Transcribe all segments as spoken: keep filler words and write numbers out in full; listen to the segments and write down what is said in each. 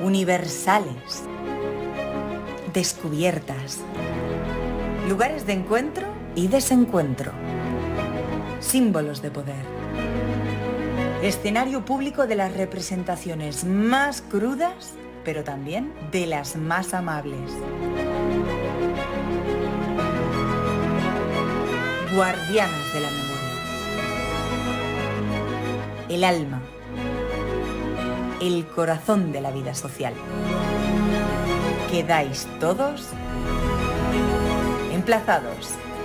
universales, descubiertas, lugares de encuentro y desencuentro, símbolos de poder, escenario público de las representaciones más crudas, pero también de las más amables. Guardianas de la memoria. El alma. El corazón de la vida social. Quedáis todos emplazados.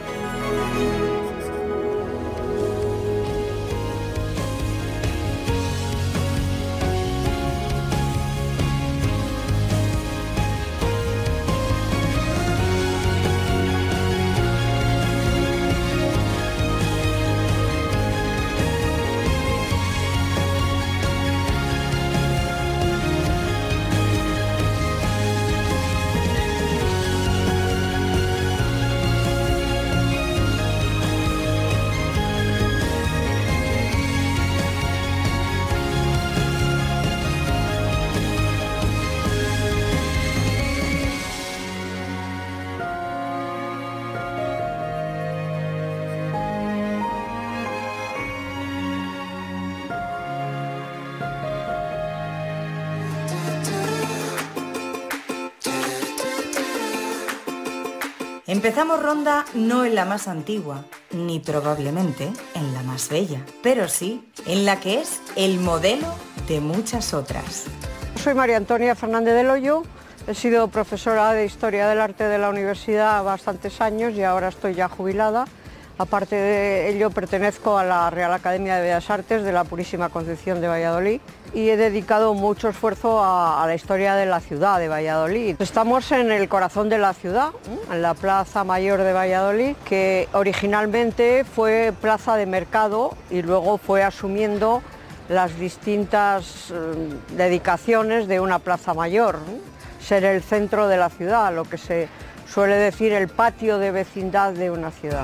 Empezamos ronda no en la más antigua, ni probablemente en la más bella, pero sí en la que es el modelo de muchas otras. Soy María Antonia Fernández del Hoyo, he sido profesora de Historia del Arte de la Universidad bastantes años y ahora estoy ya jubilada. Aparte de ello, pertenezco a la Real Academia de Bellas Artes de la Purísima Concepción de Valladolid y he dedicado mucho esfuerzo a, a la historia de la ciudad de Valladolid. Estamos en el corazón de la ciudad, en la Plaza Mayor de Valladolid, que originalmente fue plaza de mercado y luego fue asumiendo las distintas eh, dedicaciones de una plaza mayor, ¿eh? Ser el centro de la ciudad, lo que se suele decir el patio de vecindad de una ciudad.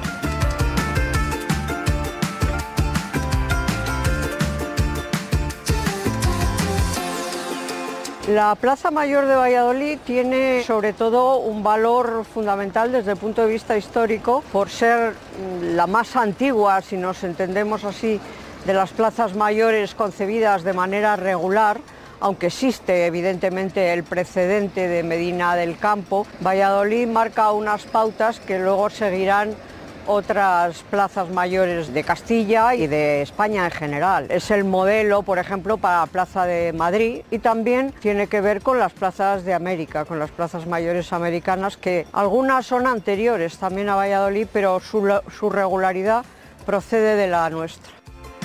La Plaza Mayor de Valladolid tiene sobre todo un valor fundamental desde el punto de vista histórico por ser la más antigua, si nos entendemos así, de las plazas mayores concebidas de manera regular, aunque existe evidentemente el precedente de Medina del Campo. Valladolid marca unas pautas que luego seguirán otras plazas mayores de Castilla y de España en general. Es el modelo, por ejemplo, para la Plaza de Madrid y también tiene que ver con las plazas de América, con las plazas mayores americanas, que algunas son anteriores también a Valladolid, pero su, su regularidad procede de la nuestra.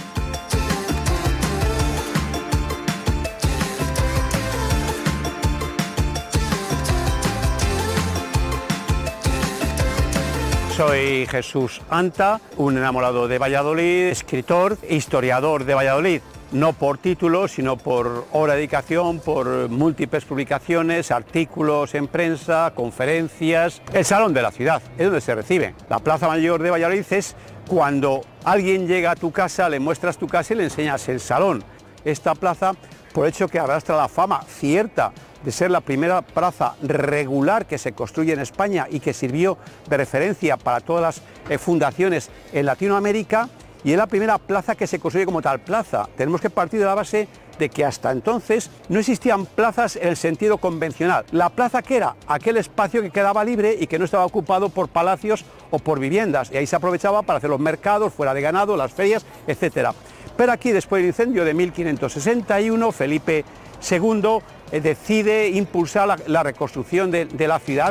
Soy Jesús Anta, un enamorado de Valladolid, escritor e historiador de Valladolid, no por título, sino por obra de dedicación, por múltiples publicaciones, artículos en prensa, conferencias. El Salón de la Ciudad es donde se recibe. La Plaza Mayor de Valladolid es cuando alguien llega a tu casa, le muestras tu casa y le enseñas el salón. Esta plaza, por el hecho que arrastra la fama cierta de ser la primera plaza regular que se construye en España y que sirvió de referencia para todas las eh, fundaciones en Latinoamérica, y es la primera plaza que se construye como tal plaza. Tenemos que partir de la base de que hasta entonces no existían plazas en el sentido convencional. La plaza, que era aquel espacio que quedaba libre y que no estaba ocupado por palacios o por viviendas, y ahí se aprovechaba para hacer los mercados, fuera de ganado, las ferias, etcétera. Pero aquí, después del incendio de mil quinientos sesenta y uno, Felipe segundo eh, decide impulsar la, la reconstrucción de, de la ciudad.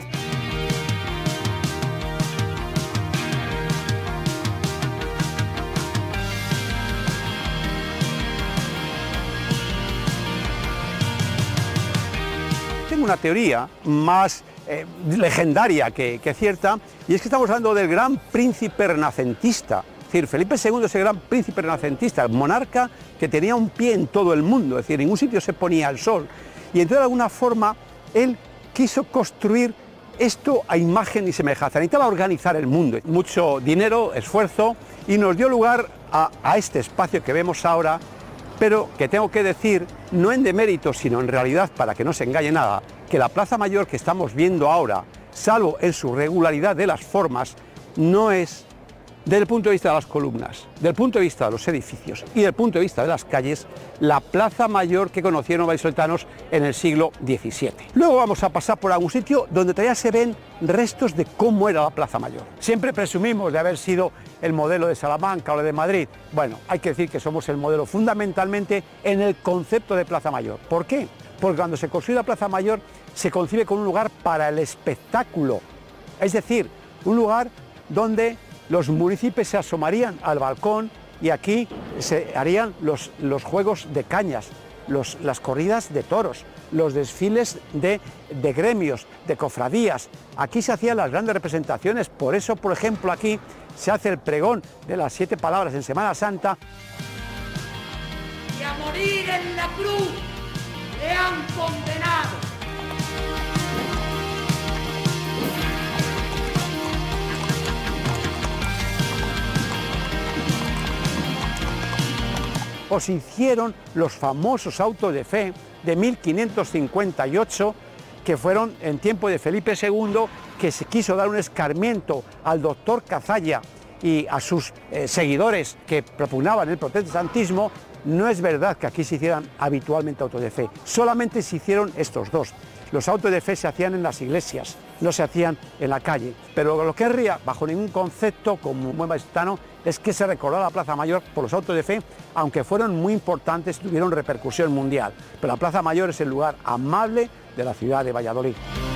Tengo una teoría más eh, legendaria que, que cierta, y es que estamos hablando del gran príncipe renacentista. Es decir, Felipe segundo es el gran príncipe renacentista, el monarca que tenía un pie en todo el mundo, es decir, en ningún sitio se ponía el sol. Y entonces, de alguna forma, él quiso construir esto a imagen y semejanza, necesitaba organizar el mundo. Mucho dinero, esfuerzo, y nos dio lugar a, a este espacio que vemos ahora, Pero que tengo que decir, no en demérito, sino en realidad, para que no se engañe nada, que la Plaza Mayor que estamos viendo ahora, salvo en su regularidad de las formas, no es, desde el punto de vista de las columnas, del punto de vista de los edificios y del punto de vista de las calles, la Plaza Mayor que conocieron los vallisoletanos en el siglo diecisiete. Luego vamos a pasar por algún sitio donde todavía se ven restos de cómo era la Plaza Mayor. Siempre presumimos de haber sido el modelo de Salamanca o de Madrid. Bueno, hay que decir que somos el modelo fundamentalmente en el concepto de Plaza Mayor. ¿Por qué? Porque cuando se construye la Plaza Mayor se concibe como un lugar para el espectáculo, es decir, un lugar donde los municipios se asomarían al balcón y aquí se harían los, los juegos de cañas, los, las corridas de toros, los desfiles de, de gremios, de cofradías. Aquí se hacían las grandes representaciones, por eso, por ejemplo, aquí se hace el pregón de las siete palabras en Semana Santa. Y a morir en la cruz le han condenado. O se hicieron los famosos autos de fe de mil quinientos cincuenta y ocho, que fueron en tiempo de Felipe segundo, que se quiso dar un escarmiento al doctor Cazalla y a sus eh, seguidores que propugnaban el protestantismo. No es verdad que aquí se hicieran habitualmente autos de fe, solamente se hicieron estos dos. Los autos de fe se hacían en las iglesias, no se hacían en la calle. Pero lo que querría, bajo ningún concepto, como un buen vallisoletano, es que se recordara la Plaza Mayor por los autos de fe, aunque fueron muy importantes y tuvieron repercusión mundial. Pero la Plaza Mayor es el lugar amable de la ciudad de Valladolid.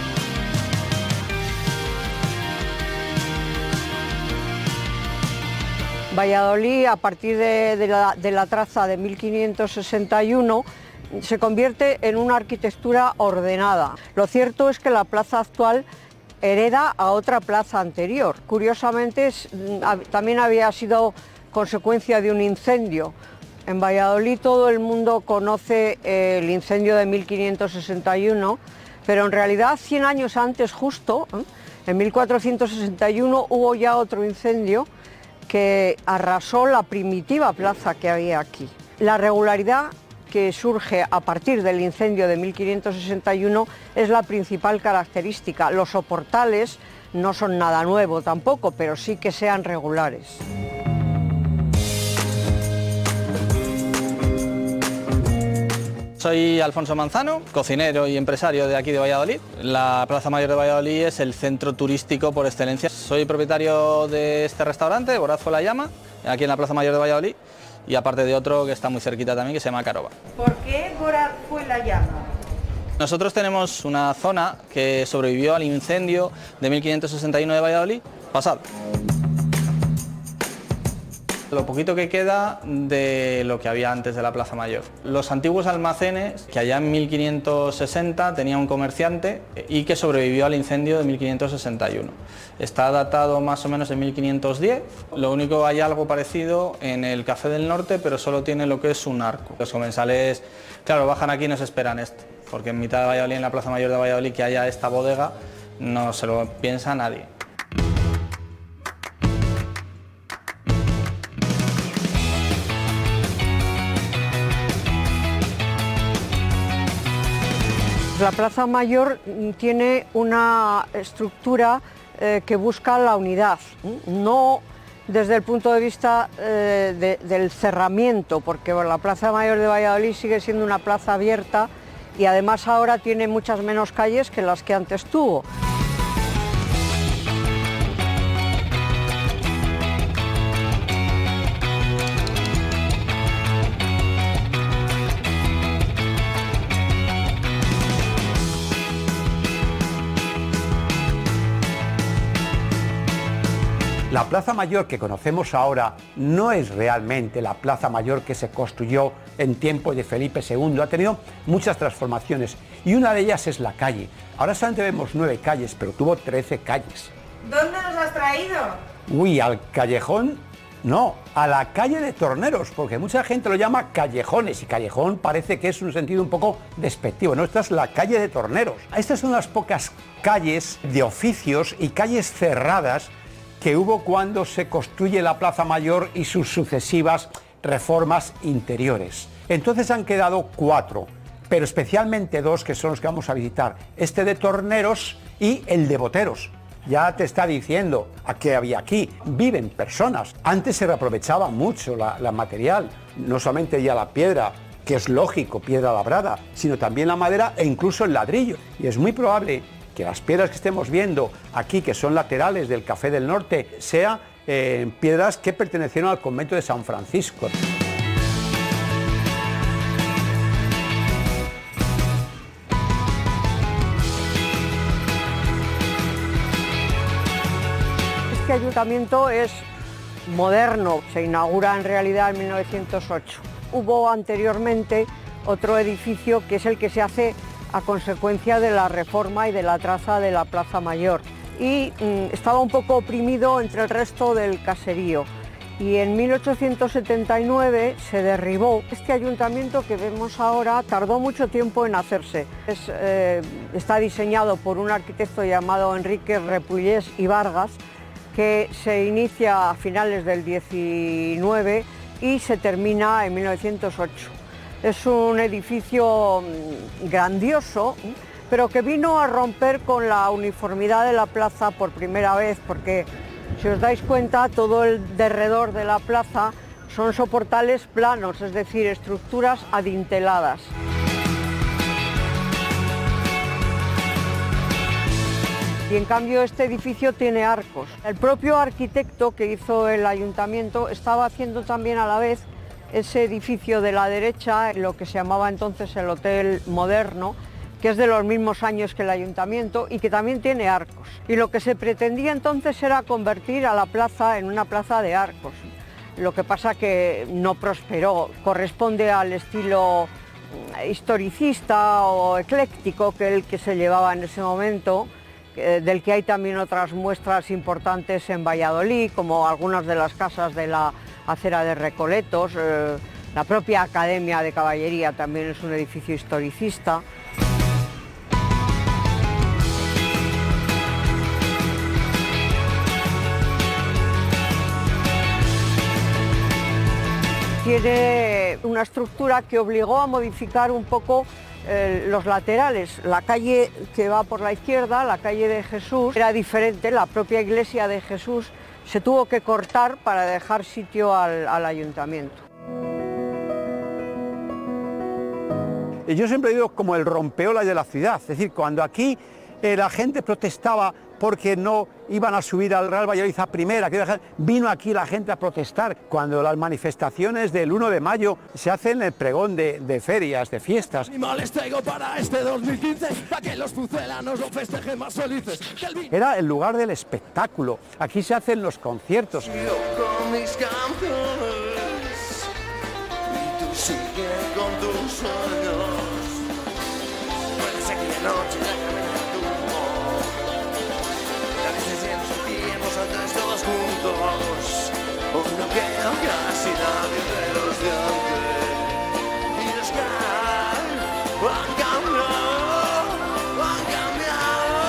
Valladolid, a partir de, de, la, de la traza de mil quinientos sesenta y uno, se convierte en una arquitectura ordenada. Lo cierto es que la plaza actual hereda a otra plaza anterior. Curiosamente, es, también había sido consecuencia de un incendio. En Valladolid todo el mundo conoce el incendio de mil quinientos sesenta y uno, pero en realidad cien años antes justo, ¿eh? en mil cuatrocientos sesenta y uno, hubo ya otro incendio que arrasó la primitiva plaza que había aquí. La regularidad que surge a partir del incendio de mil quinientos sesenta y uno es la principal característica. Los soportales no son nada nuevo tampoco, pero sí que sean regulares. Soy Alfonso Manzano, cocinero y empresario de aquí de Valladolid. La Plaza Mayor de Valladolid es el centro turístico por excelencia. Soy propietario de este restaurante, Voraz fue la llama, aquí en la Plaza Mayor de Valladolid, y aparte de otro que está muy cerquita también, que se llama Caroba. ¿Por qué Voraz fue la llama? Nosotros tenemos una zona que sobrevivió al incendio de mil quinientos sesenta y uno de Valladolid pasado. Lo poquito que queda de lo que había antes de la Plaza Mayor. Los antiguos almacenes que allá en mil quinientos sesenta tenía un comerciante y que sobrevivió al incendio de mil quinientos sesenta y uno. Está datado más o menos en mil quinientos diez. Lo único, hay algo parecido en el Café del Norte, pero solo tiene lo que es un arco. Los comensales, claro, bajan aquí y no se esperan esto, porque en mitad de Valladolid, en la Plaza Mayor de Valladolid, que haya esta bodega, no se lo piensa nadie. La Plaza Mayor tiene una estructura eh, que busca la unidad, no desde el punto de vista eh, de, del cerramiento, porque bueno, la Plaza Mayor de Valladolid sigue siendo una plaza abierta y además ahora tiene muchas menos calles que las que antes tuvo. La Plaza Mayor que conocemos ahora no es realmente la Plaza Mayor que se construyó en tiempos de Felipe segundo. Ha tenido muchas transformaciones y una de ellas es la calle. Ahora solamente vemos nueve calles, pero tuvo trece calles. ¿Dónde nos has traído? Uy, al callejón, no, a la calle de Torneros, porque mucha gente lo llama callejones y callejón parece que es un sentido un poco despectivo. No, esta es la calle de Torneros. Estas son las pocas calles de oficios y calles cerradas que hubo cuando se construye la Plaza Mayor y sus sucesivas reformas interiores. Entonces han quedado cuatro, pero especialmente dos que son los que vamos a visitar, este de Torneros y el de Boteros. Ya te está diciendo a qué había aquí. Viven personas. Antes se reaprovechaba mucho la, la material, no solamente ya la piedra, que es lógico, piedra labrada, sino también la madera e incluso el ladrillo. Y es muy probable que las piedras que estemos viendo aquí, que son laterales del Café del Norte, sean eh, piedras que pertenecieron al convento de San Francisco. Este ayuntamiento es moderno, se inaugura en realidad en mil novecientos ocho. Hubo anteriormente otro edificio que es el que se hace a consecuencia de la reforma y de la traza de la Plaza Mayor y mm, estaba un poco oprimido entre el resto del caserío y en mil ochocientos setenta y nueve se derribó. Este ayuntamiento que vemos ahora tardó mucho tiempo en hacerse. Es, eh, está diseñado por un arquitecto llamado Enrique Repullés y Vargas, que se inicia a finales del diecinueve y se termina en mil novecientos ocho. Es un edificio grandioso, pero que vino a romper con la uniformidad de la plaza por primera vez, porque si os dais cuenta, todo el derredor de la plaza son soportales planos, es decir, estructuras adinteladas. Y en cambio este edificio tiene arcos. El propio arquitecto que hizo el ayuntamiento estaba haciendo también a la vez ese edificio de la derecha, lo que se llamaba entonces el Hotel Moderno, que es de los mismos años que el ayuntamiento y que también tiene arcos. Y lo que se pretendía entonces era convertir a la plaza en una plaza de arcos. Lo que pasa que no prosperó, corresponde al estilo historicista o ecléctico que el que se llevaba en ese momento, del que hay también otras muestras importantes en Valladolid, como algunas de las casas de la acera de Recoletos, eh, la propia Academia de Caballería también es un edificio historicista. Tiene una estructura que obligó a modificar un poco Eh, los laterales. La calle que va por la izquierda, la calle de Jesús, era diferente, la propia iglesia de Jesús se tuvo que cortar para dejar sitio al, al ayuntamiento. Y yo siempre digo como el rompeolas de la ciudad, es decir, cuando aquí eh, la gente protestaba porque no iban a subir al Real Valladolid a primera, que vino aquí la gente a protestar. Cuando las manifestaciones del uno de mayo se hacen en el pregón de, de ferias, de fiestas. Animales traigo para este dos mil quince, para que los pucelanos lo festejen más felices. Era el lugar del espectáculo, aquí se hacen los conciertos. Yo con mis canciones, y tú sigue con tus sueños. Puede ser que de noche ya camine tu voz. La veces en su tiempo antes todos juntos. Hoy no queda casi nadie de los de antes. Y los que han cambiado, han cambiado.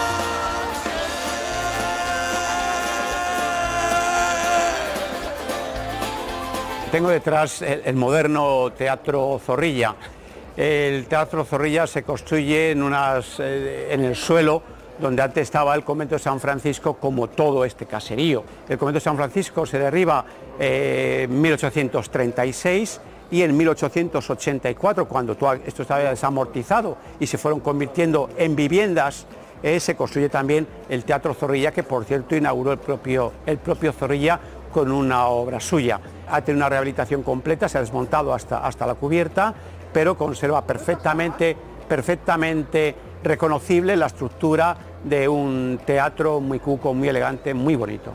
Tengo detrás el, el moderno Teatro Zorrilla. El Teatro Zorrilla se construye en, unas, eh, en el suelo donde antes estaba el convento de San Francisco, como todo este caserío. El convento de San Francisco se derriba eh, en mil ochocientos treinta y seis y en mil ochocientos ochenta y cuatro, cuando todo esto estaba desamortizado y se fueron convirtiendo en viviendas, eh, se construye también el Teatro Zorrilla, que por cierto inauguró el propio, el propio Zorrilla con una obra suya. Ha tenido una rehabilitación completa, se ha desmontado hasta, hasta la cubierta, pero conserva perfectamente, perfectamente reconocible la estructura de un teatro muy cuco, muy elegante, muy bonito.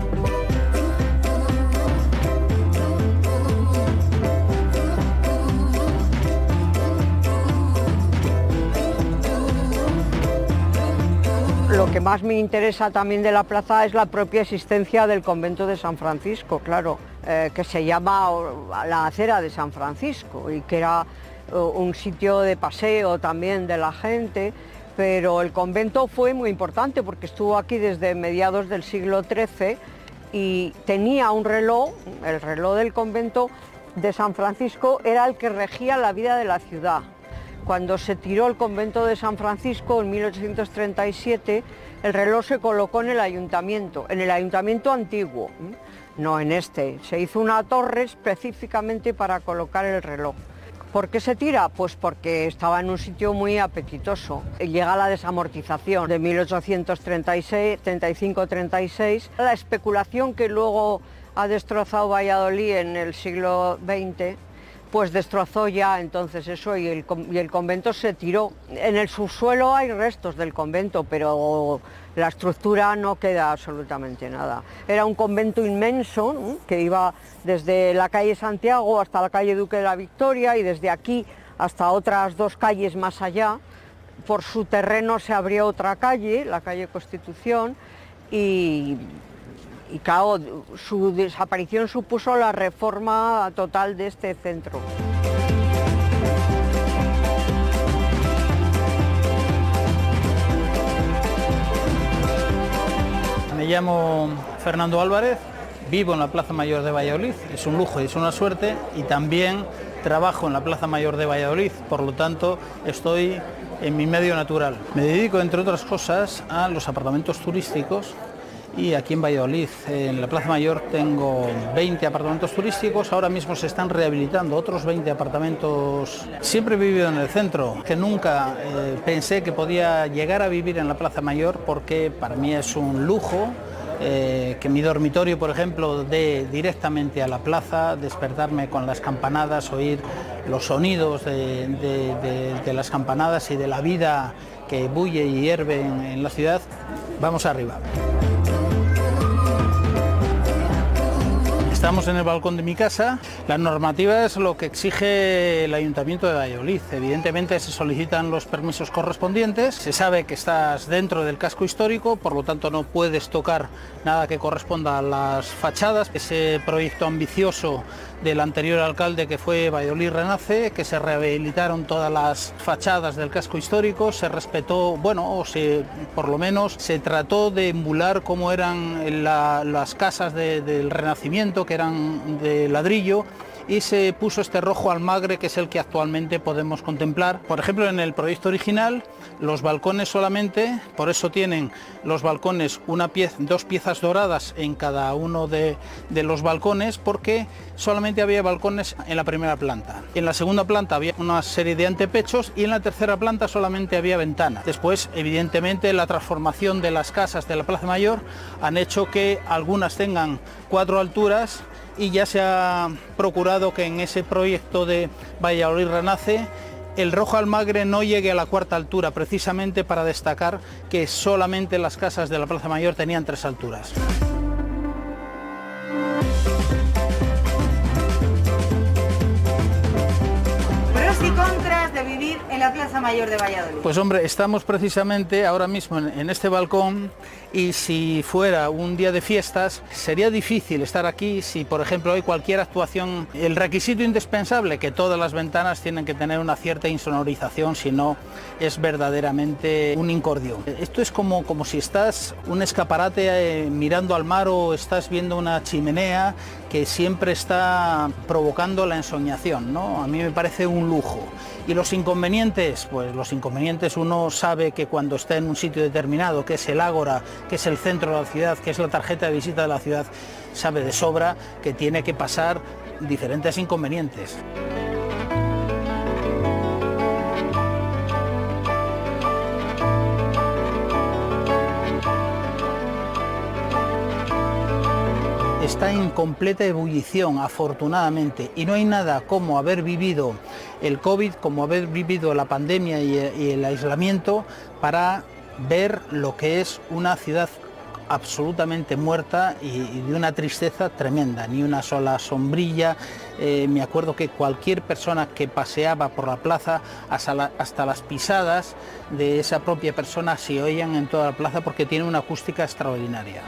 Lo que más me interesa también de la plaza es la propia existencia del convento de San Francisco, claro, eh, que se llama la acera de San Francisco y que era eh, un sitio de paseo también de la gente, pero el convento fue muy importante porque estuvo aquí desde mediados del siglo trece y tenía un reloj, el reloj del convento, de San Francisco era el que regía la vida de la ciudad. Cuando se tiró el convento de San Francisco en mil ochocientos treinta y siete, el reloj se colocó en el ayuntamiento, en el ayuntamiento antiguo, no en este. Se hizo una torre específicamente para colocar el reloj. ¿Por qué se tira? Pues porque estaba en un sitio muy apetitoso. Llega la desamortización de mil ochocientos treinta y seis, treinta y cinco treinta y seis. La especulación que luego ha destrozado Valladolid en el siglo veinte, pues destrozó ya entonces eso y el, y el convento se tiró. En el subsuelo hay restos del convento, pero la estructura no queda absolutamente nada. Era un convento inmenso, ¿no?, que iba desde la calle Santiago hasta la calle Duque de la Victoria y desde aquí hasta otras dos calles más allá. Por su terreno se abrió otra calle, la calle Constitución, y, y claro, su desaparición supuso la reforma total de este centro. Me llamo Fernando Álvarez, vivo en la Plaza Mayor de Valladolid, es un lujo y es una suerte, y también trabajo en la Plaza Mayor de Valladolid, por lo tanto estoy en mi medio natural. Me dedico, entre otras cosas, a los apartamentos turísticos y aquí en Valladolid, en la Plaza Mayor, tengo veinte apartamentos turísticos, ahora mismo se están rehabilitando otros veinte apartamentos. Siempre he vivido en el centro, que nunca eh, pensé que podía llegar a vivir en la Plaza Mayor porque para mí es un lujo. Eh, que mi dormitorio, por ejemplo, dé directamente a la plaza, despertarme con las campanadas, oír los sonidos de, de, de, de las campanadas y de la vida que bulle y hierve en, en la ciudad. Vamos arriba. Estamos en el balcón de mi casa. La normativa es lo que exige el Ayuntamiento de Valladolid. Evidentemente se solicitan los permisos correspondientes. Se sabe que estás dentro del casco histórico, por lo tanto no puedes tocar nada que corresponda a las fachadas. Ese proyecto ambicioso del anterior alcalde, que fue Valladolid Renace, que se rehabilitaron todas las fachadas del casco histórico, se respetó, bueno, o se, por lo menos se trató de emular cómo eran la, las casas de, del Renacimiento, que eran de ladrillo, y se puso este rojo almagre, que es el que actualmente podemos contemplar. Por ejemplo, en el proyecto original, los balcones solamente, por eso tienen los balcones una pieza, dos piezas doradas en cada uno de, de los balcones, porque solamente había balcones en la primera planta. En la segunda planta había una serie de antepechos y en la tercera planta solamente había ventanas. Después, evidentemente, la transformación de las casas de la Plaza Mayor han hecho que algunas tengan cuatro alturas, y ya se ha procurado que en ese proyecto de Valladolid Renace el rojo almagre no llegue a la cuarta altura, precisamente para destacar que solamente las casas de la Plaza Mayor tenían tres alturas. Pros y contras de vivir en la Plaza Mayor de Valladolid. Pues hombre, estamos precisamente ahora mismo en, en este balcón, y si fuera un día de fiestas sería difícil estar aquí si, por ejemplo, hay cualquier actuación. El requisito indispensable, que todas las ventanas tienen que tener una cierta insonorización, si no es verdaderamente un incordio. Esto es como, como si estás un escaparate eh, mirando al mar, o estás viendo una chimenea que siempre está provocando la ensoñación, ¿no? A mí me parece un lujo. Y los inconvenientes, pues los inconvenientes uno sabe que cuando está en un sitio determinado, que es el Ágora, que es el centro de la ciudad, que es la tarjeta de visita de la ciudad, sabe de sobra que tiene que pasar diferentes inconvenientes. Está en completa ebullición, afortunadamente, y no hay nada como haber vivido el COVID, como haber vivido la pandemia y, y el aislamiento, para ver lo que es una ciudad absolutamente muerta y, y de una tristeza tremenda, ni una sola sombrilla. Eh, me acuerdo que cualquier persona que paseaba por la plaza, hasta, la, hasta las pisadas de esa propia persona se oían en toda la plaza, porque tiene una acústica extraordinaria.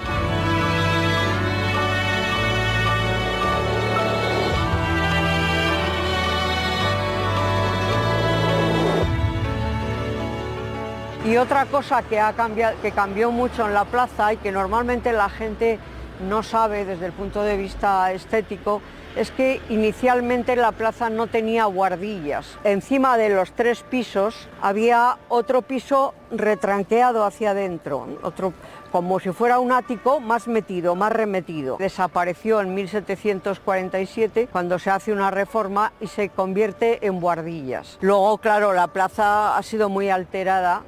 Y otra cosa que, ha cambiado, que cambió mucho en la plaza y que normalmente la gente no sabe desde el punto de vista estético, es que inicialmente la plaza no tenía buhardillas. Encima de los tres pisos había otro piso retranqueado hacia adentro, otro, como si fuera un ático más metido, más remetido. Desapareció en mil setecientos cuarenta y siete cuando se hace una reforma y se convierte en buhardillas. Luego, claro, la plaza ha sido muy alterada.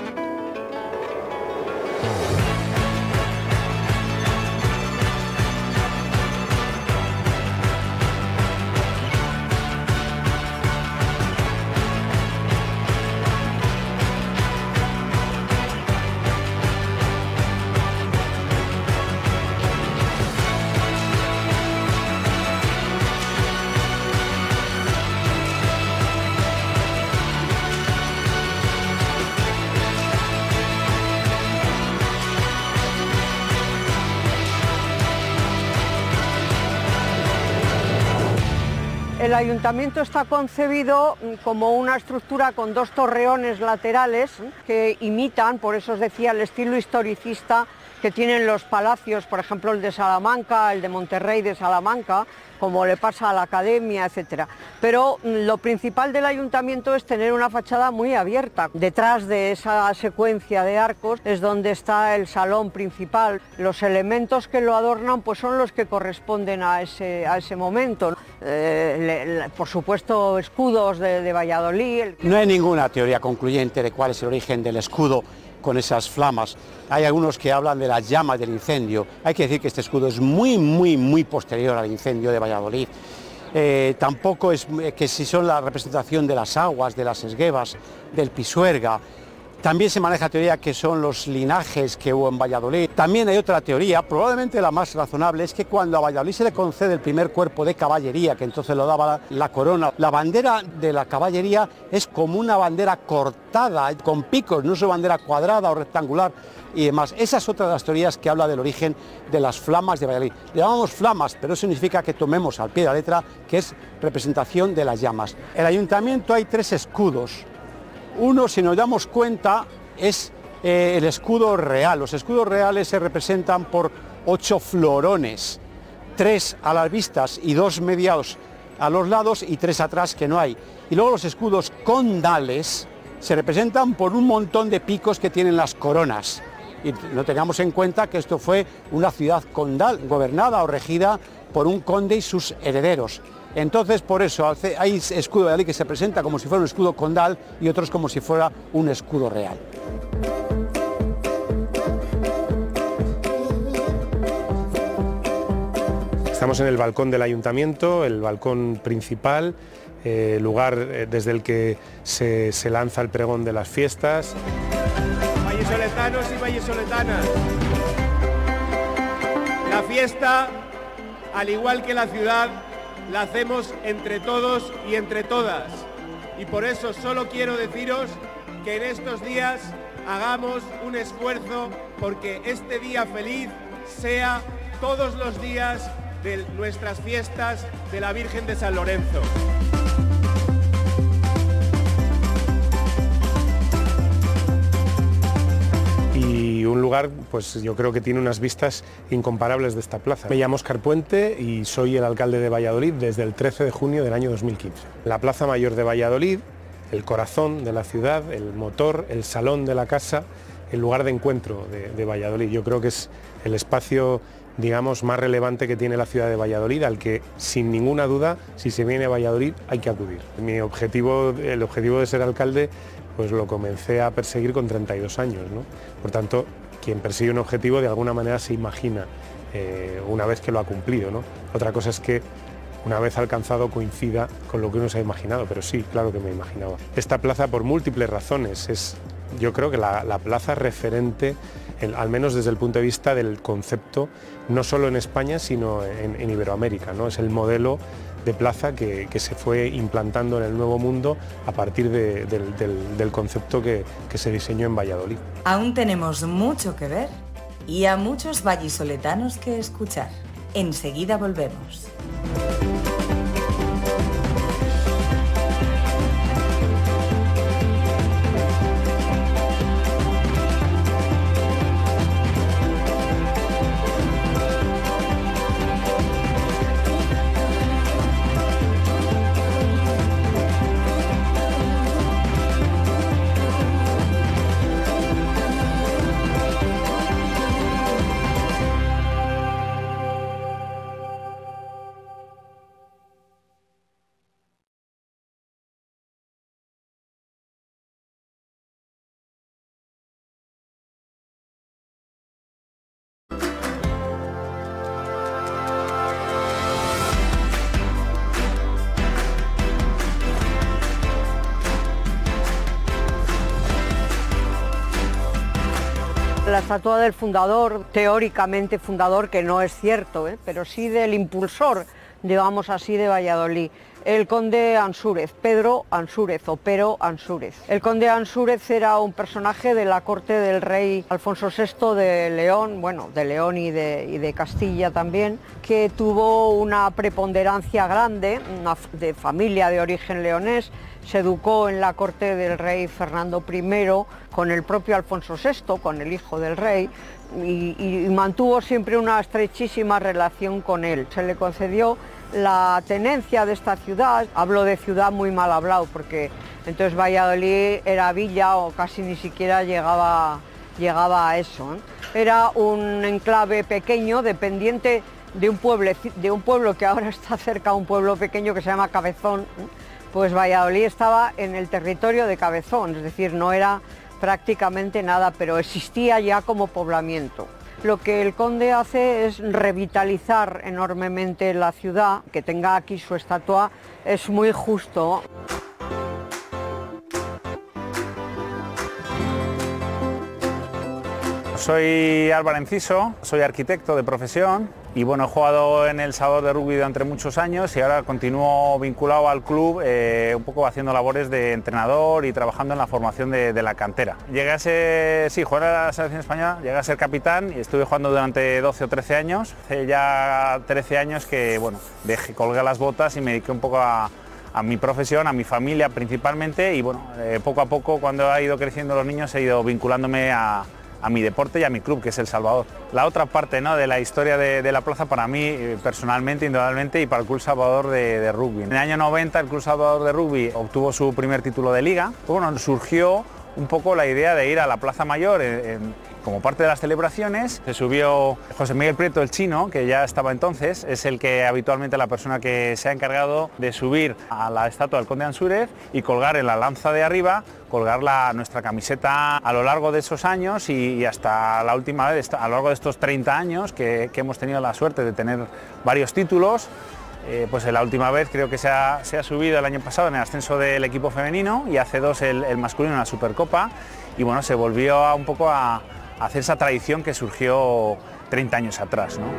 El ayuntamiento está concebido como una estructura con dos torreones laterales que imitan, por eso os decía, el estilo historicista que tienen los palacios, por ejemplo el de Salamanca, el de Monterrey de Salamanca, como le pasa a la Academia, etcétera. Pero lo principal del ayuntamiento es tener una fachada muy abierta. Detrás de esa secuencia de arcos es donde está el salón principal. Los elementos que lo adornan pues son los que corresponden a ese, a ese momento. Eh, le, le, por supuesto, escudos de, de Valladolid. No hay ninguna teoría concluyente de cuál es el origen del escudo con esas flamas. Hay algunos que hablan de las llamas del incendio. Hay que decir que este escudo es muy, muy, muy posterior al incendio de Valladolid. Eh, tampoco es que si son la representación de las aguas, de las esguevas, del Pisuerga. También se maneja teoría que son los linajes que hubo en Valladolid. También hay otra teoría, probablemente la más razonable, es que cuando a Valladolid se le concede el primer cuerpo de caballería, que entonces lo daba la, la corona, la bandera de la caballería es como una bandera cortada, con picos, no es una bandera cuadrada o rectangular y demás. Esa es otra de las teorías que habla del origen de las flamas de Valladolid. Le llamamos flamas, pero eso significa que tomemos al pie de la letra que es representación de las llamas. En el ayuntamiento hay tres escudos. Uno, si nos damos cuenta, es eh, el escudo real. Los escudos reales se representan por ocho florones, tres a las vistas y dos mediados a los lados y tres atrás que no hay. Y luego los escudos condales se representan por un montón de picos que tienen las coronas. Y no tengamos en cuenta que esto fue una ciudad condal, gobernada o regida por un conde y sus herederos. Entonces, por eso, hay escudo de Valladolid que se presenta como si fuera un escudo condal y otros como si fuera un escudo real. Estamos en el balcón del ayuntamiento, el balcón principal, eh, lugar eh, desde el que se, se lanza el pregón de las fiestas. Vallesoletanos y vallesoletanas, la fiesta, al igual que la ciudad, la hacemos entre todos y entre todas. Y por eso solo quiero deciros que en estos días hagamos un esfuerzo porque este día feliz sea todos los días de nuestras fiestas de la Virgen de San Lorenzo. Y un lugar, pues yo creo que tiene unas vistas incomparables de esta plaza. Me llamo Óscar Puente y soy el alcalde de Valladolid desde el trece de junio del año dos mil quince. La Plaza Mayor de Valladolid, el corazón de la ciudad, el motor, el salón de la casa, el lugar de encuentro de, de Valladolid. Yo creo que es el espacio, digamos, más relevante que tiene la ciudad de Valladolid, al que sin ninguna duda, si se viene a Valladolid, hay que acudir. Mi objetivo, el objetivo de ser alcalde, pues lo comencé a perseguir con treinta y dos años, ¿no? Por tanto, quien persigue un objetivo de alguna manera se imagina eh, una vez que lo ha cumplido, ¿no? Otra cosa es que una vez alcanzado coincida con lo que uno se ha imaginado, pero sí, claro que me imaginaba. Esta plaza, por múltiples razones, es yo creo que la, la plaza referente, el, al menos desde el punto de vista del concepto, no solo en España, sino en, en Iberoamérica, ¿no? Es el modelo de plaza que, que se fue implantando en el Nuevo Mundo a partir de, del, del, del concepto que, que se diseñó en Valladolid. Aún tenemos mucho que ver y a muchos vallisoletanos que escuchar. Enseguida volvemos. La estatua del fundador, teóricamente fundador, que no es cierto, ¿eh? pero sí del impulsor, digamos así, de Valladolid, el conde Ansúrez, Pedro Ansúrez o Pero Ansúrez. El conde Ansúrez era un personaje de la corte del rey Alfonso sexto de León, bueno, de León y de, y de Castilla también, que tuvo una preponderancia grande, una de familia de origen leonés. Se educó en la corte del rey Fernando primero con el propio Alfonso sexto, con el hijo del rey, y, y mantuvo siempre una estrechísima relación con él. Se le concedió la tenencia de esta ciudad. Hablo de ciudad muy mal hablado, porque entonces Valladolid era villa o casi ni siquiera llegaba, llegaba a eso, ¿eh? Era un enclave pequeño, dependiente de un, pueblo, de un pueblo que ahora está cerca, un pueblo pequeño que se llama Cabezón, ¿eh? Pues Valladolid estaba en el territorio de Cabezón, es decir, no era prácticamente nada, pero existía ya como poblamiento. Lo que el conde hace es revitalizar enormemente la ciudad, que tenga aquí su estatua es muy justo. Soy Álvaro Enciso, soy arquitecto de profesión y bueno, he jugado en El Salvador de Rugby durante muchos años y ahora continúo vinculado al club, eh, un poco haciendo labores de entrenador y trabajando en la formación de, de la cantera. Llegué a ser, sí, jugar a la selección española, llegué a ser capitán y estuve jugando durante doce o trece años. Hace ya trece años que, bueno, dejé, colgué las botas y me dediqué un poco a, a mi profesión, a mi familia principalmente y bueno, eh, poco a poco cuando ha ido creciendo los niños he ido vinculándome a a mi deporte y a mi club, que es El Salvador. La otra parte, ¿no?, de la historia de, de la plaza para mí, eh, personalmente, indudablemente, y para el Club Salvador de, de Rugby. En el año noventa el Club Salvador de Rugby obtuvo su primer título de liga. Bueno, surgió un poco la idea de ir a la Plaza Mayor en, en, como parte de las celebraciones. Se subió José Miguel Prieto, el chino, que ya estaba entonces, es el que habitualmente la persona que se ha encargado de subir a la estatua del conde Ansúrez y colgar en la lanza de arriba, colgar la, nuestra camiseta a lo largo de esos años y, y hasta la última vez, a lo largo de estos treinta años que, que hemos tenido la suerte de tener varios títulos. Eh, pues la última vez creo que se ha, se ha subido el año pasado en el ascenso del equipo femenino y hace dos el, el masculino en la Supercopa y bueno, se volvió a, un poco a, a hacer esa tradición que surgió treinta años atrás, ¿no?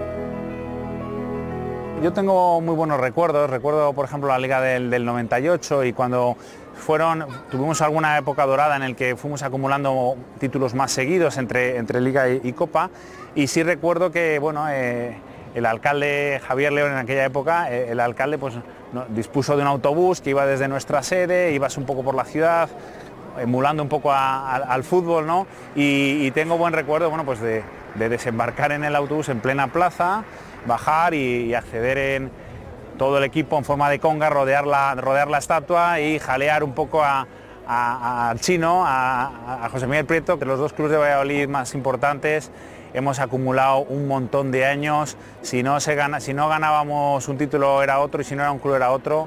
Yo tengo muy buenos recuerdos, recuerdo por ejemplo la Liga del, del noventa y ocho y cuando fueron, tuvimos alguna época dorada en el que fuimos acumulando títulos más seguidos entre, entre Liga y, y Copa y sí recuerdo que bueno, eh, el alcalde Javier León en aquella época, eh, el alcalde pues, no, dispuso de un autobús que iba desde nuestra sede, ibas un poco por la ciudad, emulando un poco a, a, al fútbol, ¿no? Y, y tengo buen recuerdo bueno, pues de, de desembarcar en el autobús en plena plaza, bajar y, y acceder en todo el equipo en forma de conga, rodear la, rodear la estatua y jalear un poco a, a, al chino, a, a José Miguel Prieto, que los dos clubes de Valladolid más importantes. Hemos acumulado un montón de años, si no, se gana, si no ganábamos un título era otro y si no era un club era otro.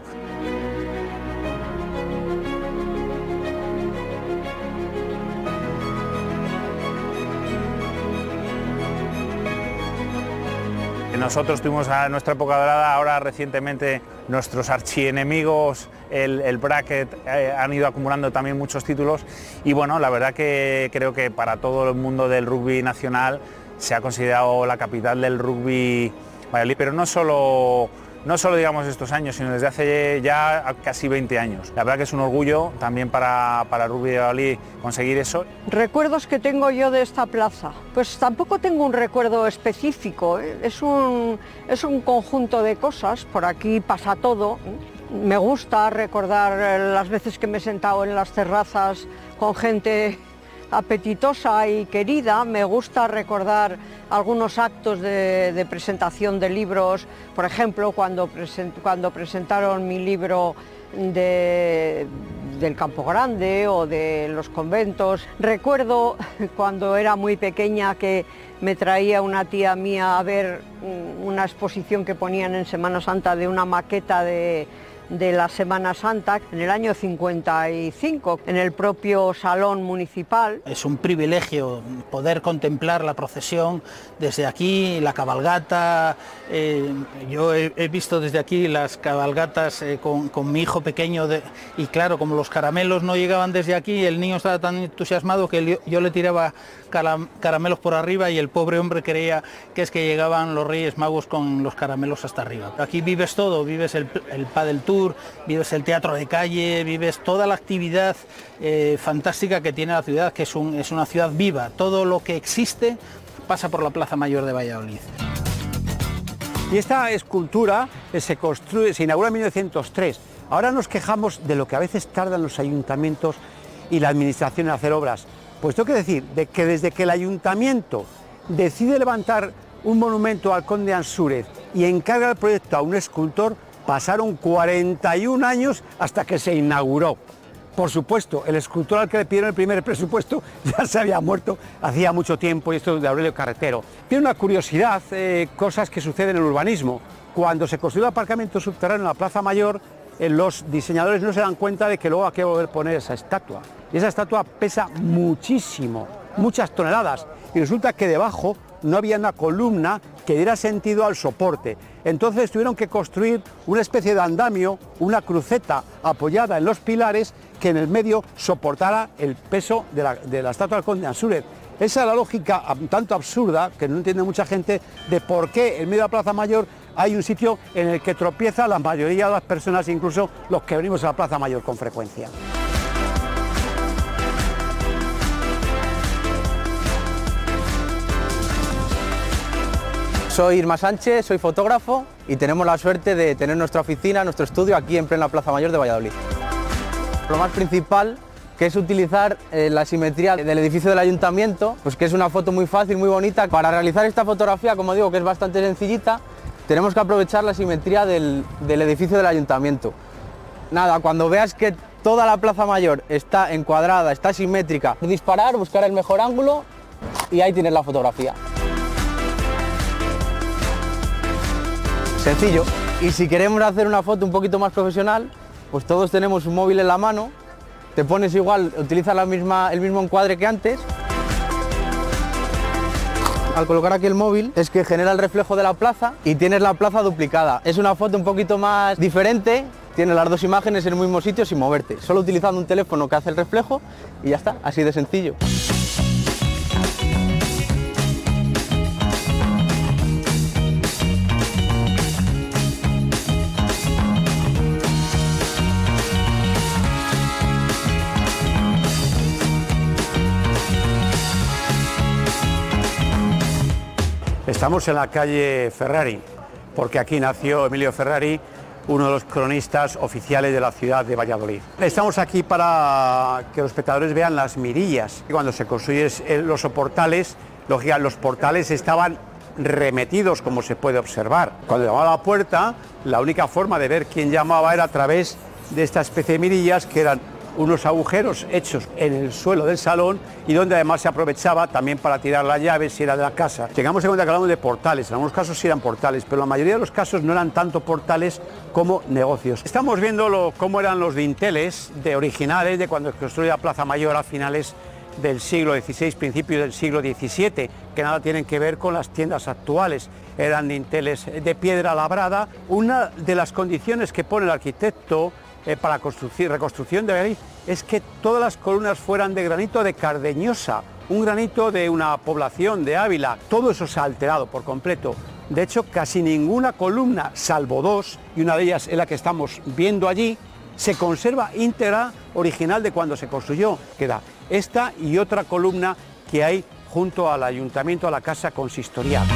Nosotros tuvimos a nuestra época dorada, ahora recientemente nuestros archienemigos, el, el bracket, eh, han ido acumulando también muchos títulos y bueno, la verdad que creo que para todo el mundo del rugby nacional se ha considerado la capital del rugby Valladolid, pero no solo, no solo digamos estos años, sino desde hace ya casi veinte años. La verdad que es un orgullo también para, para el rugby de Valladolid conseguir eso. Recuerdos que tengo yo de esta plaza, pues tampoco tengo un recuerdo específico, ¿eh? es, un, es un conjunto de cosas, por aquí pasa todo. Me gusta recordar las veces que me he sentado en las terrazas con gente apetitosa y querida, me gusta recordar algunos actos de, de presentación de libros, por ejemplo, cuando, present, cuando presentaron mi libro de, del Campo Grande o de los conventos. Recuerdo cuando era muy pequeña que me traía una tía mía a ver una exposición que ponían en Semana Santa de una maqueta de de la Semana Santa en el año cincuenta y cinco, en el propio Salón Municipal. Es un privilegio poder contemplar la procesión desde aquí, la cabalgata. Eh, yo he, he visto desde aquí las cabalgatas eh, con, con mi hijo pequeño de, y claro, como los caramelos no llegaban desde aquí, el niño estaba tan entusiasmado que yo, yo le tiraba caramelos por arriba y el pobre hombre creía que es que llegaban los Reyes Magos con los caramelos hasta arriba. Aquí vives todo, vives el, el Padel Tour, vives el teatro de calle, vives toda la actividad eh, fantástica que tiene la ciudad, que es, un, es una ciudad viva. Todo lo que existe pasa por la Plaza Mayor de Valladolid. Y esta escultura se construye, se inaugura en mil novecientos tres. Ahora nos quejamos de lo que a veces tardan los ayuntamientos y la administración en hacer obras. Pues tengo que decir de que desde que el ayuntamiento decide levantar un monumento al conde Ansúrez y encarga el proyecto a un escultor, pasaron cuarenta y un años hasta que se inauguró. Por supuesto, el escultor al que le pidieron el primer presupuesto ya se había muerto hacía mucho tiempo, y esto es de Aurelio Carretero. Tiene una curiosidad, eh, cosas que suceden en el urbanismo. Cuando se construyó el aparcamiento subterráneo en la Plaza Mayor, eh, los diseñadores no se dan cuenta de que luego hay que volver a poner esa estatua. Y esa estatua pesa muchísimo, muchas toneladas, y resulta que debajo no había una columna que diera sentido al soporte. Entonces tuvieron que construir una especie de andamio, una cruceta apoyada en los pilares que en el medio soportara el peso de la, de la estatua del conde Ansúrez. Esa es la lógica un tanto absurda, que no entiende mucha gente, de por qué en medio de la Plaza Mayor hay un sitio en el que tropieza la mayoría de las personas, incluso los que venimos a la Plaza Mayor con frecuencia. Soy Irma Sánchez, soy fotógrafo y tenemos la suerte de tener nuestra oficina, nuestro estudio aquí en plena Plaza Mayor de Valladolid. Lo más principal, que es utilizar eh, la simetría del edificio del ayuntamiento, pues que es una foto muy fácil, muy bonita. Para realizar esta fotografía, como digo, que es bastante sencillita, tenemos que aprovechar la simetría del, del edificio del ayuntamiento. Nada, cuando veas que toda la Plaza Mayor está encuadrada, está simétrica, disparar, buscar el mejor ángulo y ahí tienes la fotografía. Sencillo. Y si queremos hacer una foto un poquito más profesional, pues todos tenemos un móvil en la mano, te pones igual, utilizas la misma, el mismo encuadre que antes. Al colocar aquí el móvil es que genera el reflejo de la plaza y tienes la plaza duplicada. Es una foto un poquito más diferente, tienes las dos imágenes en el mismo sitio sin moverte, solo utilizando un teléfono que hace el reflejo y ya está, así de sencillo. Estamos en la calle Ferrari, porque aquí nació Emilio Ferrari, uno de los cronistas oficiales de la ciudad de Valladolid. Estamos aquí para que los espectadores vean las mirillas. Cuando se construyen los soportales, los portales estaban remetidos, como se puede observar. Cuando llamaba a la puerta, la única forma de ver quién llamaba era a través de esta especie de mirillas, que eran unos agujeros hechos en el suelo del salón y donde además se aprovechaba también para tirar la llave si era de la casa. Tengamos en cuenta que hablamos de portales, en algunos casos sí eran portales, pero la mayoría de los casos no eran tanto portales como negocios. Estamos viendo lo, cómo eran los dinteles de originales de cuando se construyó la Plaza Mayor a finales del siglo dieciséis, principios del siglo diecisiete, que nada tienen que ver con las tiendas actuales. Eran dinteles de piedra labrada. Una de las condiciones que pone el arquitecto Eh, para la reconstrucción de Valladolid es que todas las columnas fueran de granito de Cardeñosa, un granito de una población de Ávila. Todo eso se ha alterado por completo. De hecho, casi ninguna columna, salvo dos, y una de ellas es la que estamos viendo allí, se conserva íntegra, original de cuando se construyó. Queda esta y otra columna que hay junto al ayuntamiento, a la casa consistorial.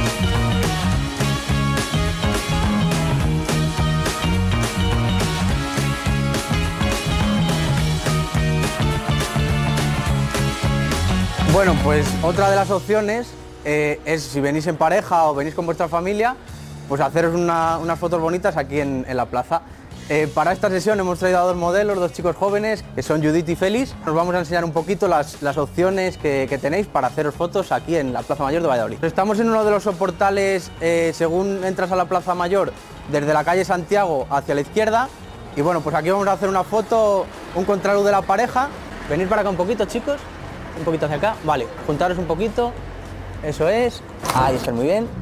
Bueno, pues otra de las opciones eh, es, si venís en pareja o venís con vuestra familia, pues haceros una, unas fotos bonitas aquí en, en la plaza. Eh, para esta sesión hemos traído a dos modelos, dos chicos jóvenes, que son Judith y Félix. Nos vamos a enseñar un poquito las, las opciones que, que tenéis para haceros fotos aquí en la Plaza Mayor de Valladolid. Estamos en uno de los soportales, eh, según entras a la Plaza Mayor, desde la calle Santiago hacia la izquierda. Y bueno, pues aquí vamos a hacer una foto, un contraluz de la pareja. Venid para acá un poquito, chicos. Un poquito hacia acá. Vale, juntaros un poquito. Eso es. Ahí está, muy bien.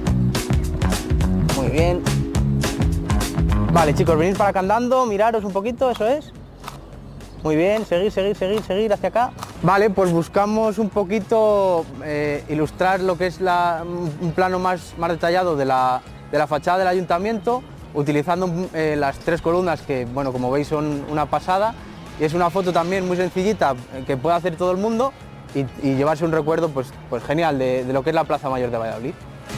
Muy bien. Vale, chicos, venid para acá andando, miraros un poquito, eso es. Muy bien, seguir, seguir, seguir, seguir hacia acá. Vale, pues buscamos un poquito eh, ilustrar lo que es la, un plano más, más detallado de la, de la fachada del ayuntamiento, utilizando eh, las tres columnas que, bueno, como veis son una pasada. Y es una foto también muy sencillita que puede hacer todo el mundo y, y llevarse un recuerdo pues, pues genial de, de lo que es la Plaza Mayor de Valladolid.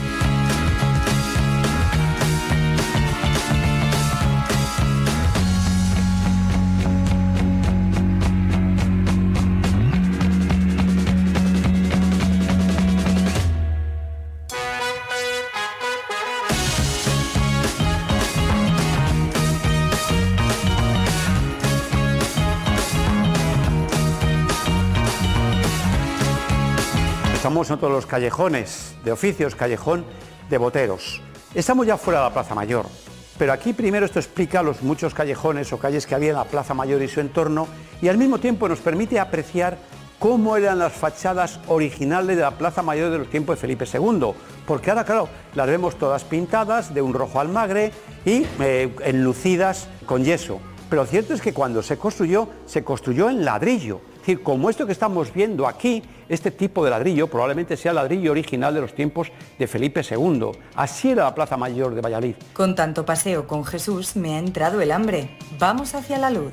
Estamos en todos los callejones de oficios, callejón de boteros. Estamos ya fuera de la Plaza Mayor, pero aquí primero esto explica los muchos callejones o calles que había en la Plaza Mayor y su entorno, y al mismo tiempo nos permite apreciar cómo eran las fachadas originales de la Plaza Mayor de los tiempos de Felipe segundo, porque ahora, claro, las vemos todas pintadas de un rojo almagre y eh, enlucidas con yeso. Pero lo cierto es que cuando se construyó, se construyó en ladrillo. Es decir, como esto que estamos viendo aquí, este tipo de ladrillo probablemente sea el ladrillo original de los tiempos de Felipe segundo. Así era la Plaza Mayor de Valladolid. Con tanto paseo con Jesús me ha entrado el hambre. Vamos hacia la luz.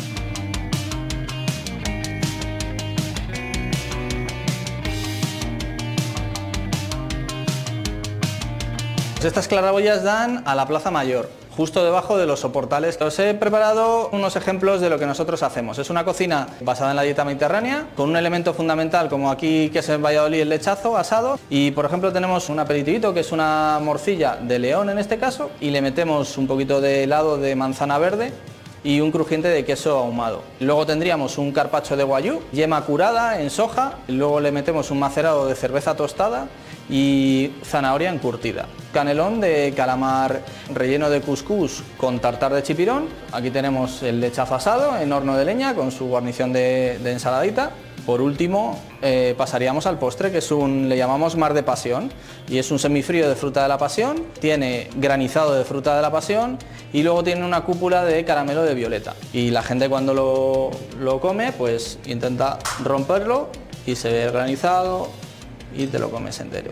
Estas claraboyas dan a la Plaza Mayor, justo debajo de los soportales. Os he preparado unos ejemplos de lo que nosotros hacemos. Es una cocina basada en la dieta mediterránea, con un elemento fundamental como aquí que es en Valladolid el lechazo asado, y por ejemplo tenemos un aperitivito que es una morcilla de león en este caso, y le metemos un poquito de helado de manzana verde y un crujiente de queso ahumado. Luego tendríamos un carpaccio de guayú, yema curada en soja, y luego le metemos un macerado de cerveza tostada y zanahoria encurtida. Canelón de calamar relleno de cuscús con tartar de chipirón. Aquí tenemos el lechazo asado en horno de leña con su guarnición de, de ensaladita. Por último eh, pasaríamos al postre, que es un, le llamamos mar de pasión, y es un semifrío de fruta de la pasión, tiene granizado de fruta de la pasión y luego tiene una cúpula de caramelo de violeta. Y la gente cuando lo, lo come pues intenta romperlo y se ve granizado y te lo comes entero.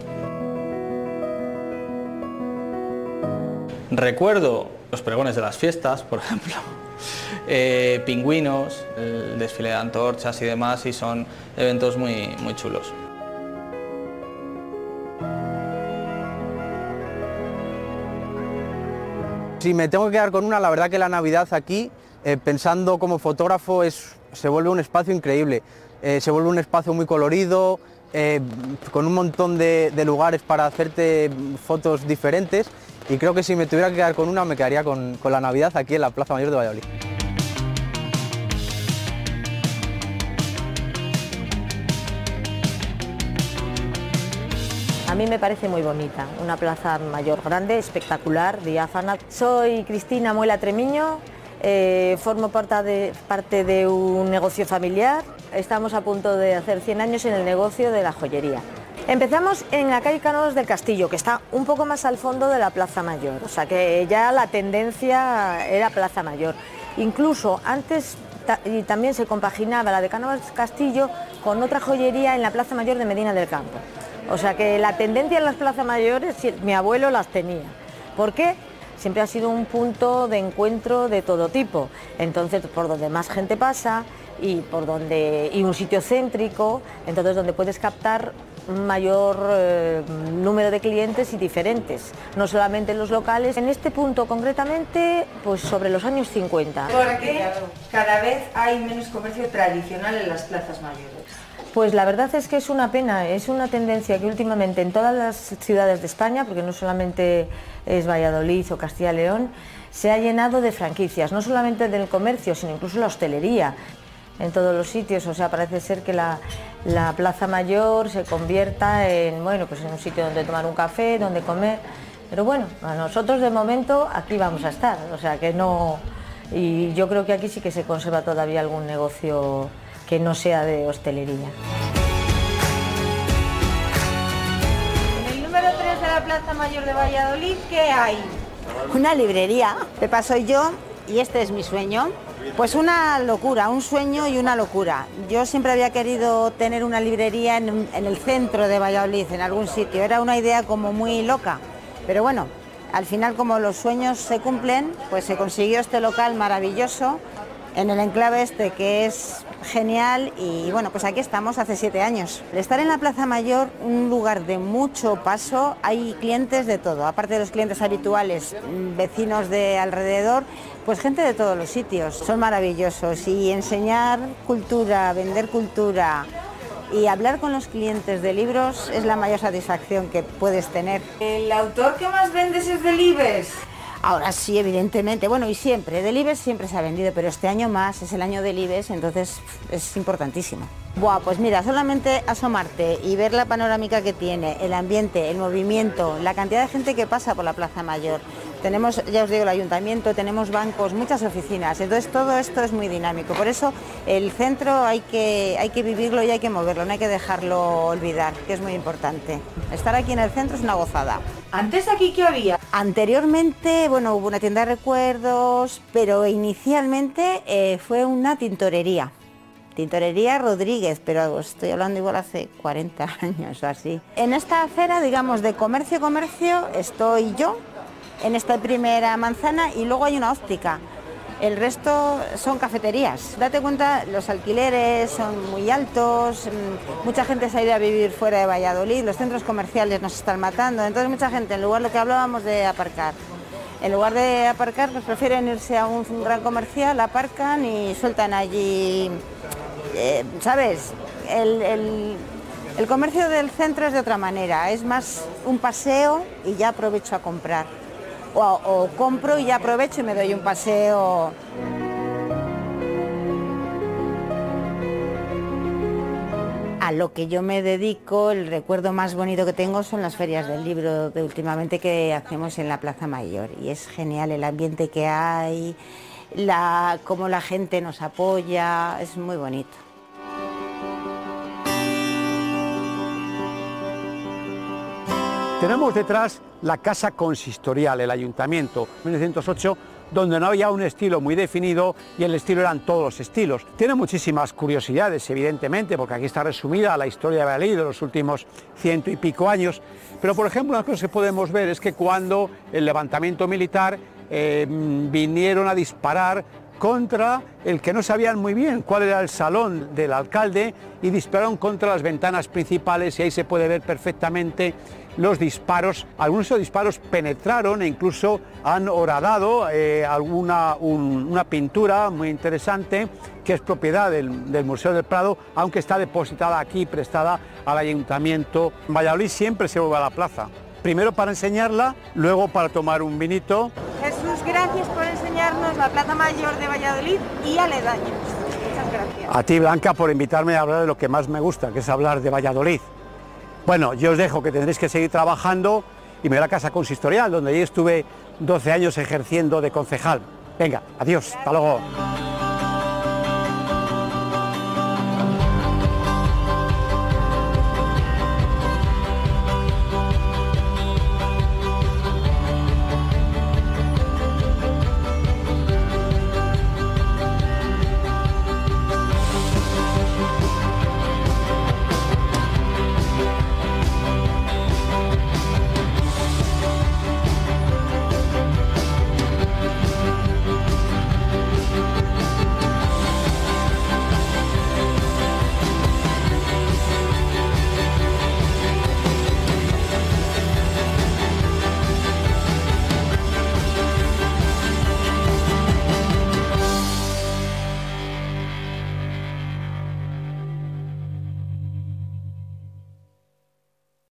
Recuerdo los pregones de las fiestas, por ejemplo, eh, pingüinos, el desfile de antorchas y demás, y son eventos muy, muy chulos. Si me tengo que quedar con una, la verdad que la Navidad aquí, eh, pensando como fotógrafo, es, se vuelve un espacio increíble. Eh, se vuelve un espacio muy colorido, eh, con un montón de, de lugares para hacerte fotos diferentes, y creo que si me tuviera que quedar con una, me quedaría con, con la Navidad aquí en la Plaza Mayor de Valladolid. A mí me parece muy bonita, una plaza mayor grande, espectacular, diáfana. Soy Cristina Muela Tremiño, eh, formo parte de, parte de un negocio familiar. Estamos a punto de hacer cien años en el negocio de la joyería. Empezamos en la calle Cánovas del Castillo, que está un poco más al fondo de la Plaza Mayor, o sea que ya la tendencia era Plaza Mayor. Incluso antes ta y también se compaginaba la de Cánovas del Castillo con otra joyería en la Plaza Mayor de Medina del Campo. O sea que la tendencia en las plazas mayores, mi abuelo las tenía. ¿Por qué? Siempre ha sido un punto de encuentro de todo tipo. Entonces, por donde más gente pasa y por donde y un sitio céntrico, entonces donde puedes captar un mayor eh, número de clientes y diferentes, no solamente los locales. En este punto concretamente, pues sobre los años cincuenta. ¿Por qué cada vez hay menos comercio tradicional en las plazas mayores? Pues la verdad es que es una pena, es una tendencia que últimamente en todas las ciudades de España, porque no solamente es Valladolid o Castilla y León, se ha llenado de franquicias, no solamente del comercio, sino incluso la hostelería, en todos los sitios. O sea, parece ser que la, la Plaza Mayor se convierta en, bueno, pues en un sitio donde tomar un café, donde comer, pero bueno, a nosotros de momento aquí vamos a estar, o sea que no, y yo creo que aquí sí que se conserva todavía algún negocio que no sea de hostelería. En el número tres de la Plaza Mayor de Valladolid, ¿qué hay? Una librería. Pepa soy yo y este es mi sueño. Pues una locura, un sueño y una locura. Yo siempre había querido tener una librería en, en el centro de Valladolid, en algún sitio. Era una idea como muy loca, pero bueno, al final como los sueños se cumplen, pues se consiguió este local maravilloso en el enclave este, que es genial, y bueno, pues aquí estamos hace siete años. Estar en la Plaza Mayor, un lugar de mucho paso, hay clientes de todo, aparte de los clientes habituales, vecinos de alrededor, pues gente de todos los sitios, son maravillosos, y enseñar cultura, vender cultura y hablar con los clientes de libros es la mayor satisfacción que puedes tener. ¿El autor que más vendes es Delibes? Ahora sí, evidentemente, bueno, y siempre, Delibes siempre se ha vendido, pero este año más, es el año Delibes, entonces es importantísimo. Buah, pues mira, solamente asomarte y ver la panorámica que tiene, el ambiente, el movimiento, la cantidad de gente que pasa por la Plaza Mayor. Tenemos, ya os digo, el ayuntamiento, tenemos bancos, muchas oficinas, entonces todo esto es muy dinámico. Por eso el centro hay que, hay que vivirlo y hay que moverlo, no hay que dejarlo olvidar, que es muy importante. Estar aquí en el centro es una gozada. ¿Antes aquí qué había? Anteriormente, bueno, hubo una tienda de recuerdos, pero inicialmente eh, fue una tintorería. Tintorería Rodríguez, pero estoy hablando igual hace cuarenta años o así. En esta acera, digamos, de comercio comercio, estoy yo, en esta primera manzana, y luego hay una óptica. El resto son cafeterías. Date cuenta, los alquileres son muy altos, mucha gente se ha ido a vivir fuera de Valladolid, los centros comerciales nos están matando, entonces mucha gente, en lugar de lo que hablábamos de aparcar, en lugar de aparcar, pues prefieren irse a un gran comercial, aparcan y sueltan allí, eh, ¿sabes? El, el, el comercio del centro es de otra manera, es más un paseo y ya aprovecho a comprar. O, o compro y ya aprovecho y me doy un paseo. A lo que yo me dedico, el recuerdo más bonito que tengo son las ferias del libro de últimamente que hacemos en la Plaza Mayor, y es genial el ambiente que hay, la, cómo la gente nos apoya, es muy bonito. Tenemos detrás la Casa Consistorial, el Ayuntamiento, mil novecientos ocho, donde no había un estilo muy definido y el estilo eran todos los estilos. Tiene muchísimas curiosidades, evidentemente, porque aquí está resumida la historia de Valladolid de los últimos ciento y pico años, pero por ejemplo, una cosa que podemos ver es que cuando el levantamiento militar eh, vinieron a disparar contra el que no sabían muy bien cuál era el salón del alcalde, y dispararon contra las ventanas principales, y ahí se puede ver perfectamente los disparos. Algunos de esos disparos penetraron e incluso han horadado eh, alguna un, una pintura muy interesante que es propiedad del, del Museo del Prado, aunque está depositada aquí, prestada al Ayuntamiento. En Valladolid siempre se vuelve a la plaza, primero para enseñarla, luego para tomar un vinito. Jesús, gracias por enseñarnos la Plaza Mayor de Valladolid y aledaños. Muchas gracias. A ti, Blanca, por invitarme a hablar de lo que más me gusta, que es hablar de Valladolid. Bueno, yo os dejo, que tendréis que seguir trabajando, y me voy a la Casa Consistorial, donde yo estuve doce años ejerciendo de concejal. Venga, adiós, hasta luego.